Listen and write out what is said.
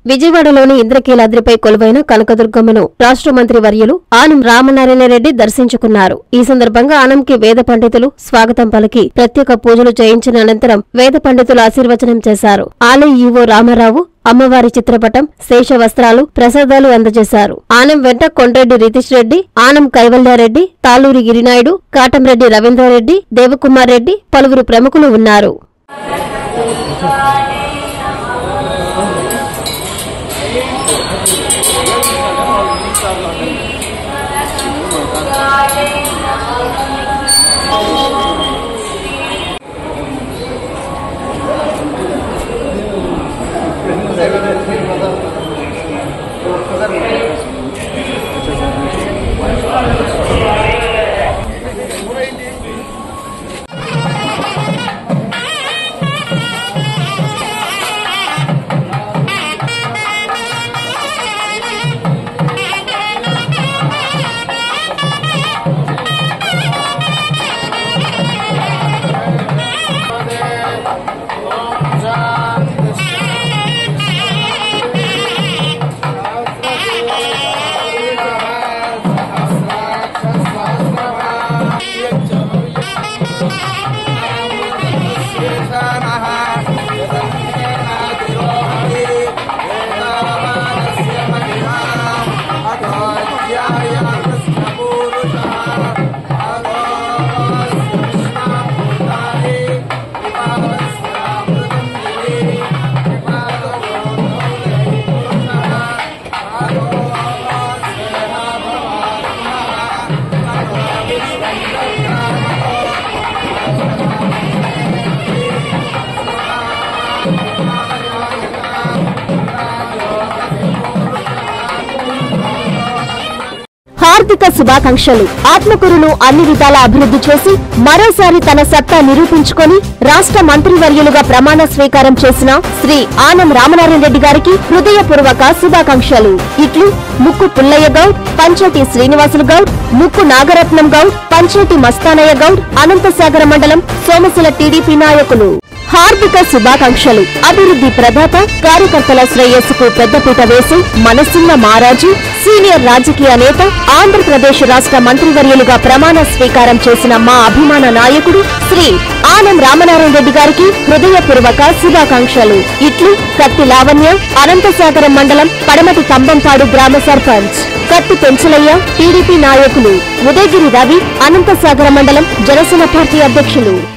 విజయవాడలోని ఇంద్రకీలాద్రిపై కొలువైన కనకదుర్గమ్మను రాష్ట్ర మంత్రి వర్యులు ఆనం రామనారాయణ రెడ్డి దర్శించుకున్నారు. ఈ సందర్భంగా ఆనంకి వేద పండితులు స్వాగతం పలికి ప్రత్యేక పూజలు చేయించిన అనంతరం వేద పండితులు ఆశీర్వచనం చేశారు. ఆలయ ఈవో రామారావు అమ్మవారి చిత్రపటం, శేష వస్త్రాలు, ప్రసాదాలు అందజేశారు. ఆనం వెంట కొండ్రెడ్డి రితీష్ రెడ్డి, ఆనం కైవల్యారెడ్డి, తాలూరి గిరినాయుడు, కాటంరెడ్డి రవీంద్రారెడ్డి, దేవకుమార్ రెడ్డి పలువురు ప్రముఖులు ఉన్నారు. హార్దిక శుభాకాంక్షలు. ఆత్మకూరును అన్ని విధాలా అభివృద్ధి చేసి మరోసారి తన సత్తా నిరూపించుకొని రాష్ట్ర మంత్రివర్యులుగా ప్రమాణ స్వీకారం చేసిన శ్రీ ఆనం రామనారాయణ రెడ్డి గారికి హృదయపూర్వక శుభాకాంక్షలు. ఇట్లు ముక్కు పుల్లయ్య గౌడ్, పంచేటి శ్రీనివాసులు గౌడ్, ముక్కు నాగరత్నం గౌడ్, పంచేటి మస్తానయ్య గౌడ్, అనంతసాగర మండలం సోమశిల టీడీపీ నాయకులు. హార్దిక శుభాకాంక్షలు. అభివృద్ధి ప్రదాత, కార్యకర్తల శ్రేయస్సుకు పెద్దపీట వేసి మనసున్న మారాజు, సీనియర్ రాజకీయ నేత, ఆంధ్రప్రదేశ్ రాష్ట్ర మంత్రివర్యులుగా ప్రమాణ స్వీకారం చేసిన మా అభిమాన నాయకుడు శ్రీ ఆనం రామనారాయణ రెడ్డి గారికి హృదయపూర్వక శుభాకాంక్షలు. ఇట్లు కత్తి లావణ్య, అనంతసాగరం మండలం పడమటి కంబంపాడు గ్రామ సర్పంచ్. కత్తి పెంచలయ్య, టీడీపీ నాయకులు. ఉదయగిరి రవి, అనంతసాగర మండలం జనసేన పార్టీ అధ్యక్షులు.